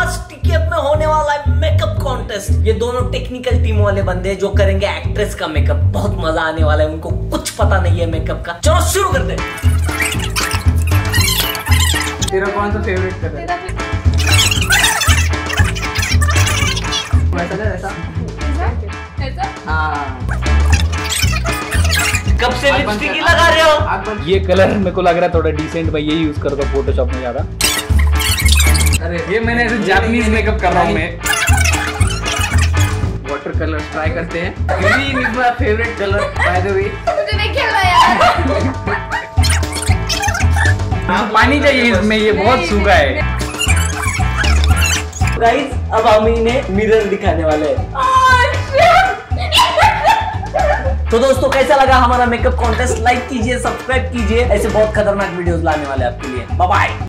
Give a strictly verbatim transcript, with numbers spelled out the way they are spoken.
आज टीकेएफ में होने वाला है मेकअप कॉन्टेस्ट। ये दोनों टेक्निकल टीम वाले बंदे जो करेंगे एक्ट्रेस का मेकअप। बहुत मजा आने वाला है, उनको कुछ पता नहीं है मेकअप का। चलो शुरू करते हैं। तेरा कौन सा फेवरेट कलर है? वैसा ऐसा ऐसा हाँ। कब से लिपस्टिक ही लगा रहे हो? ये कलर मेरे को लग रहा है थोड़ा डिसेंट, मैं यही यूज करता हूँ फोटोशॉप में ज्यादा। अरे ये मैंने ऐसे जापानीज मेकअप कर रहा हूँ मैं। वाटर कलर ट्राई करते हैं। Green is my favourite colour by the way. मुझे नहीं खेलना यार। हाँ पानी चाहिए इसमें, ये बहुत सूखा है। गाइस अब हम इन्हें मिरर दिखाने वाले हैं। तो दोस्तों कैसा लगा हमारा मेकअप कॉन्टेस्ट? लाइक कीजिए, सब्सक्राइब कीजिए, ऐसे बहुत खतरनाक वीडियोस लाने वाले हैं आपके लिए। Bye bye.